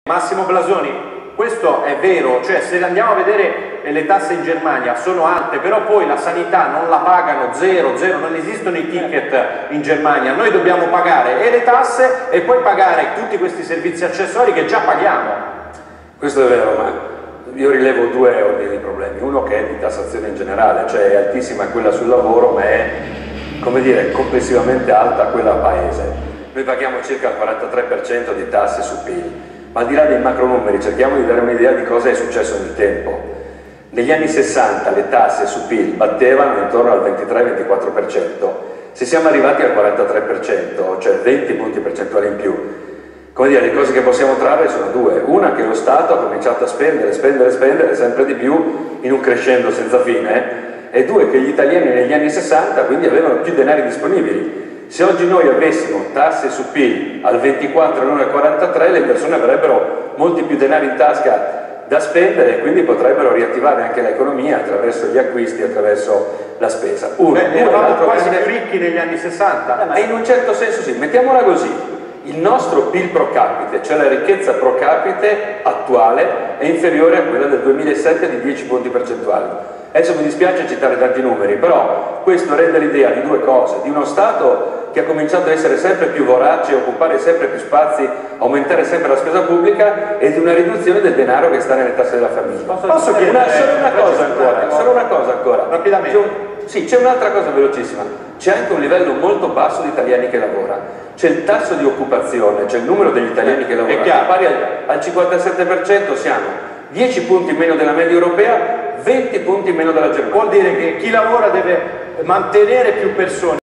Massimo Blasoni, questo è vero, cioè se andiamo a vedere le tasse in Germania sono alte, però poi la sanità non la pagano zero, non esistono i ticket in Germania, noi dobbiamo pagare e le tasse e poi pagare tutti questi servizi accessori che già paghiamo. Questo è vero, ma io rilevo due ordini di problemi, uno che è di tassazione in generale, cioè è altissima quella sul lavoro, ma è, come dire, complessivamente alta quella a paese. Noi paghiamo circa il 43% di tasse su PIL. Ma al di là dei macro numeri cerchiamo di dare un'idea di cosa è successo nel tempo. Negli anni 60 le tasse su PIL battevano intorno al 23-24%, se siamo arrivati al 43%, cioè 20 punti percentuali in più, come dire, le cose che possiamo trarre sono due. Una, che lo Stato ha cominciato a spendere sempre di più in un crescendo senza fine, e due, che gli italiani negli anni 60 quindi avevano più denari disponibili. Se oggi noi avessimo tasse su PIL al 24 e non al 43, le persone avrebbero molti più denari in tasca da spendere e quindi potrebbero riattivare anche l'economia attraverso gli acquisti, attraverso la spesa. Eravamo quasi più ricchi negli anni 60. E in un certo senso sì, mettiamola così. Il nostro PIL pro capite, cioè la ricchezza pro capite attuale, è inferiore a quella del 2007 di 10 punti percentuali. Adesso mi dispiace citare tanti numeri, però questo rende l'idea di due cose: di uno Stato che ha cominciato a essere sempre più vorace, occupare sempre più spazi, aumentare sempre la spesa pubblica, e di una riduzione del denaro che sta nelle tasse della famiglia. Posso chiedere Solo una cosa ancora. Rapidamente. Sì, c'è un'altra cosa velocissima. C'è anche un livello molto basso di italiani che lavora. C'è il tasso di occupazione, cioè il numero degli italiani che lavorano, pari al 57%, siamo 10 punti meno della media europea, 20 punti meno della Germania. Vuol dire che chi lavora deve mantenere più persone.